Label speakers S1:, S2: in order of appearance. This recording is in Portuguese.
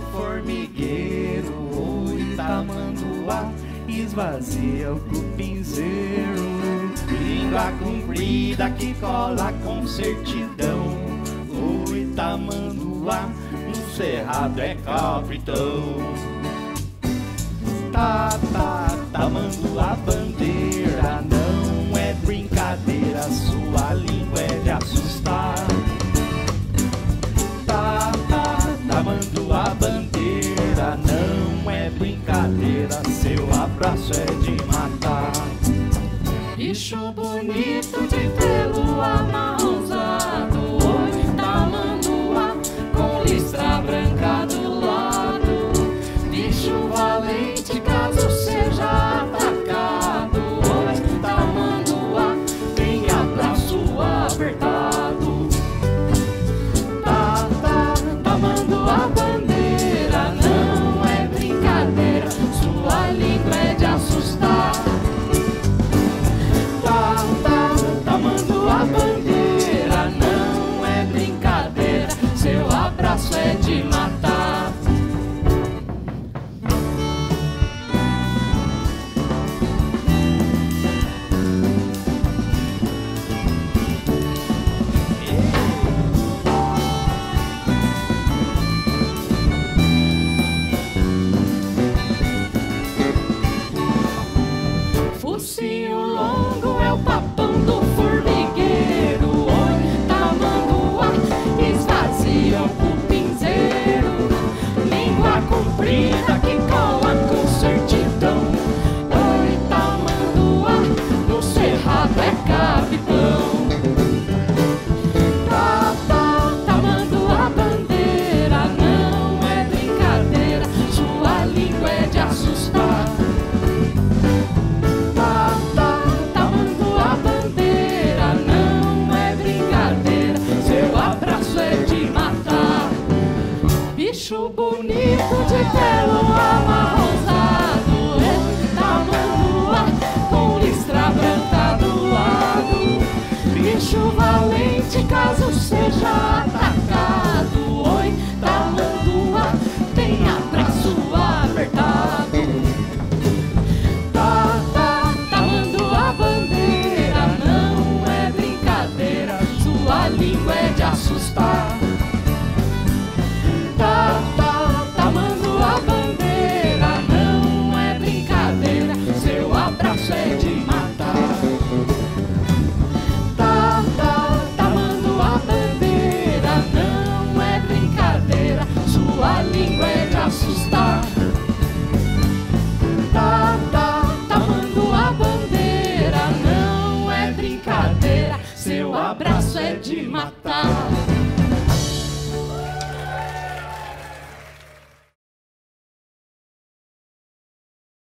S1: formigueiro, oi tamanduá, esvazia o cupinzeiro. Língua comprida que cola com certidão, oi tamanduá, no cerrado é capitão. Tamanduá bandeira, não é brincadeira, sua língua é de assustar. Tamanduá bandeira, não é brincadeira, seu abraço é de matar.
S2: Bicho bonito de pelo amarronzado, oi tamanduá, com listra branca do lado. Bicho valente caso seja atacado, oi tamanduá, tem abraço apertado. Tamanduá bandeira, não é brincadeira, sua língua é de assustar. Tamanduá bandeira, não é brincadeira, seu abraço é de matar. Focinho longo é o papão do formigueiro, oi tamanduá, esvazia o cupinzeiro. Língua comprida que cola com certidão, oi tamanduá, no cerrado é capitão. Tamanduá bandeira, não é brincadeira, sua língua é de assustar. Tamanduá bandeira, não é brincadeira, seu abraço é de matar. Bicho bonito de pelo amarronzado, oi tamanduá, com listra branca do lado. Bicho valente caso seja atacado, oi tamanduá, tem abraço apertado. Tamanduá bandeira, não é brincadeira, sua língua é de assustar. Tamanduá bandeira, não é brincadeira, seu abraço é de matar. Tamanduá bandeira, não é brincadeira, sua língua é de assustar. Tamanduá bandeira, não é brincadeira, seu abraço é de matar.